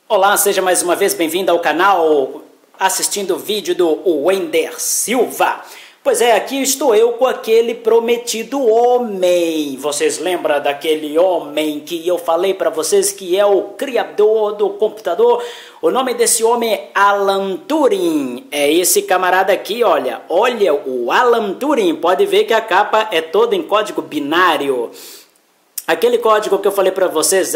Olá, seja mais uma vez bem-vindo ao canal, assistindo o vídeo do Wender Silva. Pois é, aqui estou eu com aquele prometido homem. Vocês lembram daquele homem que eu falei para vocês que é o criador do computador? O nome desse homem é Alan Turing. É esse camarada aqui, olha. Olha o Alan Turing. Pode ver que a capa é toda em código binário. Aquele código que eu falei para vocês,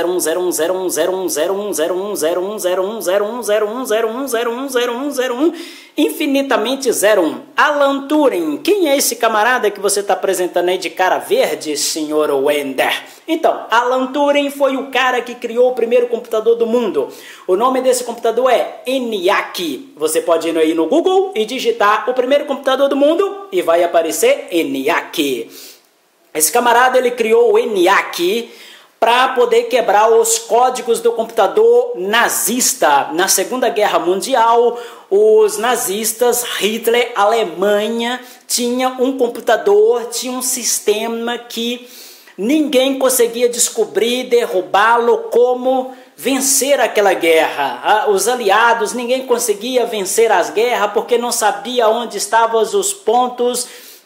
010101010101010101010101 infinitamente 01. Alan Turing. Quem é esse camarada que você está apresentando aí de cara verde, senhor Wender? Então, Alan Turing foi o cara que criou o primeiro computador do mundo. O nome desse computador é ENIAC. Você pode ir aí no Google e digitar o primeiro computador do mundo e vai aparecer ENIAC. Esse camarada ele criou o ENIAC para poder quebrar os códigos do computador nazista. Na Segunda Guerra Mundial, os nazistas, Hitler, Alemanha, tinha um computador, tinha um sistema que ninguém conseguia descobrir, derrubá-lo, como vencer aquela guerra. Os aliados, ninguém conseguia vencer as guerras porque não sabia onde estavam os pontos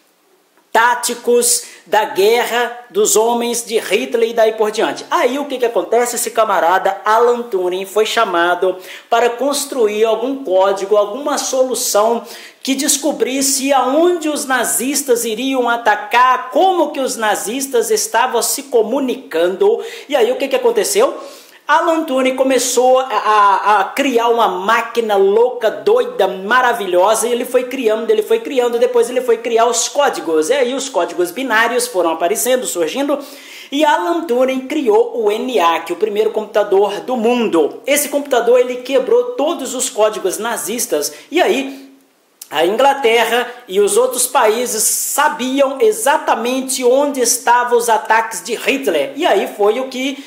táticos da guerra dos homens de Hitler e daí por diante. Aí o que acontece? Esse camarada Alan Turing foi chamado para construir algum código, alguma solução que descobrisse aonde os nazistas iriam atacar, como que os nazistas estavam se comunicando. E aí o que aconteceu? Alan Turing começou a criar uma máquina louca, doida, maravilhosa, e ele foi criando, depois ele foi criar os códigos, e aí os códigos binários foram aparecendo, surgindo, e Alan Turing criou o ENIAC, o primeiro computador do mundo. Esse computador ele quebrou todos os códigos nazistas, e aí a Inglaterra e os outros países sabiam exatamente onde estavam os ataques de Hitler. E aí foi o que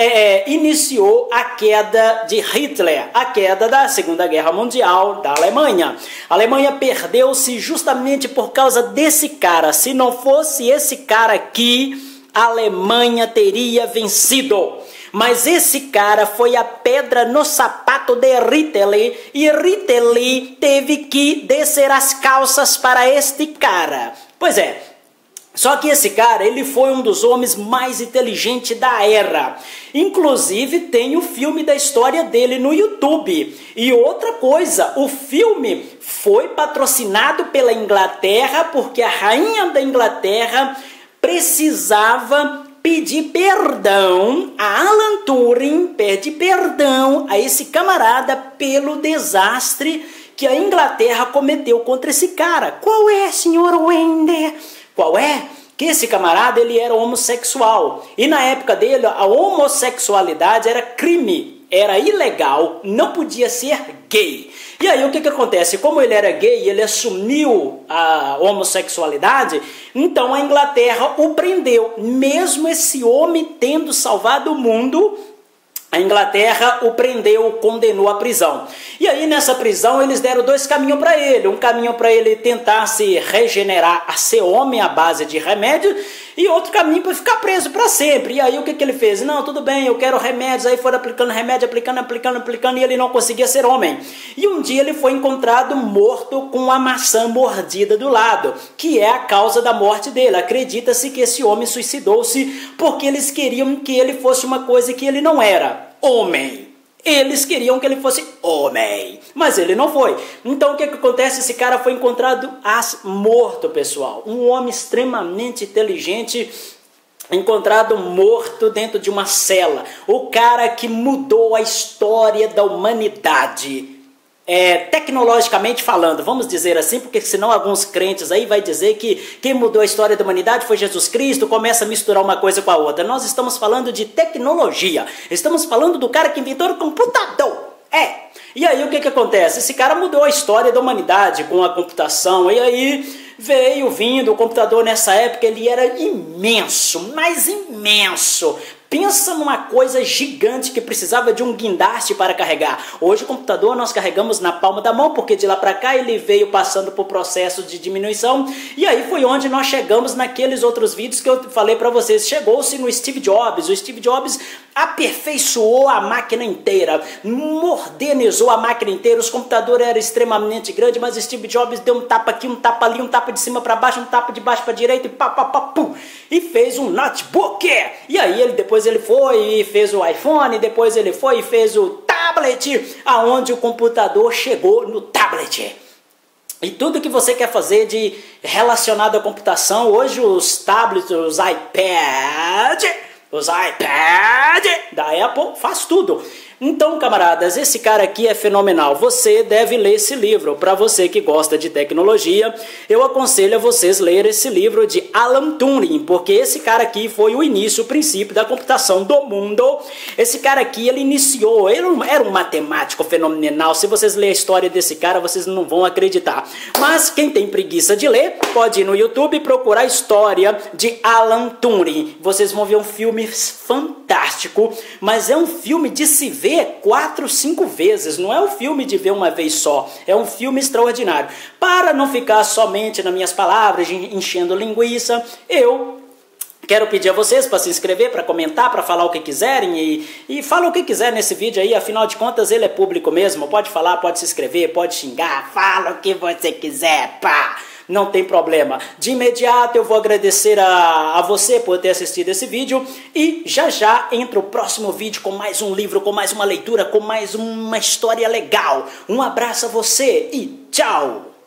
iniciou a queda de Hitler, a queda da Segunda Guerra Mundial da Alemanha. A Alemanha perdeu-se justamente por causa desse cara. Se não fosse esse cara aqui, a Alemanha teria vencido. Mas esse cara foi a pedra no sapato de Hitler e Hitler teve que descer as calças para este cara. Pois é, só que esse cara, ele foi um dos homens mais inteligentes da era. Inclusive tem o filme da história dele no YouTube. E outra coisa, o filme foi patrocinado pela Inglaterra porque a rainha da Inglaterra precisava pedir perdão a Alan Turing, pedir perdão a esse camarada pelo desastre que a Inglaterra cometeu contra esse cara. Qual é, senhor Wender? Qual é? Que esse camarada ele era homossexual. E na época dele, a homossexualidade era crime, era ilegal, não podia ser gay. E aí o que acontece? Como ele era gay, ele assumiu a homossexualidade, então a Inglaterra o prendeu. Mesmo esse homem tendo salvado o mundo, a Inglaterra o prendeu, o condenou à prisão. E aí nessa prisão eles deram dois caminhos para ele. Um caminho para ele tentar se regenerar, a ser homem à base de remédio, e outro caminho para ficar preso para sempre. E aí o que ele fez? Não, tudo bem, eu quero remédios. Aí foram aplicando remédio, aplicando, e ele não conseguia ser homem. E um dia ele foi encontrado morto com uma maçã mordida do lado, que é a causa da morte dele. Acredita-se que esse homem suicidou-se porque eles queriam que ele fosse uma coisa que ele não era. Homem. Eles queriam que ele fosse homem, mas ele não foi. Então o que acontece? Esse cara foi encontrado morto, pessoal. Um homem extremamente inteligente, encontrado morto dentro de uma cela. O cara que mudou a história da humanidade. Tecnologicamente falando, vamos dizer assim, porque senão alguns crentes aí vai dizer que quem mudou a história da humanidade foi Jesus Cristo, começa a misturar uma coisa com a outra. Nós estamos falando de tecnologia, estamos falando do cara que inventou o computador. E aí o que acontece? Esse cara mudou a história da humanidade com a computação, e aí veio vindo o computador nessa época, ele era imenso, mas imenso. Pensa numa coisa gigante que precisava de um guindaste para carregar. Hoje o computador nós carregamos na palma da mão, porque de lá para cá ele veio passando por processo de diminuição. E aí foi onde nós chegamos naqueles outros vídeos que eu falei para vocês. Chegou-se no Steve Jobs. O Steve Jobs aperfeiçoou a máquina inteira, modernizou a máquina inteira. Os computadores eram extremamente grandes, mas Steve Jobs deu um tapa aqui, um tapa ali, um tapa de cima para baixo, um tapa de baixo para direita e pá, pá, pá, pum, e fez um notebook. E aí depois ele foi e fez o iPhone, depois ele foi e fez o tablet, aonde o computador chegou no tablet. E tudo que você quer fazer de relacionado à computação, hoje os tablets, os iPad da Apple faz tudo. Então, camaradas, esse cara aqui é fenomenal. Você deve ler esse livro. Para você que gosta de tecnologia, eu aconselho a vocês ler esse livro de Alan Turing, porque esse cara aqui foi o início, o princípio da computação do mundo. Esse cara aqui, ele iniciou, ele era um matemático fenomenal. Se vocês lerem a história desse cara, vocês não vão acreditar. Mas quem tem preguiça de ler, pode ir no YouTube e procurar a história de Alan Turing. Vocês vão ver um filme fantástico, mas é um filme de se ver 4, 5 vezes, não é um filme de ver uma vez só, é um filme extraordinário. Para não ficar somente nas minhas palavras, enchendo linguiça, eu quero pedir a vocês para se inscrever, para comentar, para falar o que quiserem e fala o que quiser nesse vídeo aí, afinal de contas ele é público mesmo, pode falar, pode se inscrever, pode xingar, fala o que você quiser, pá! Não tem problema. De imediato eu vou agradecer a você por ter assistido esse vídeo e já entra o próximo vídeo com mais um livro, com mais uma leitura, com mais uma história legal. Um abraço a você e tchau!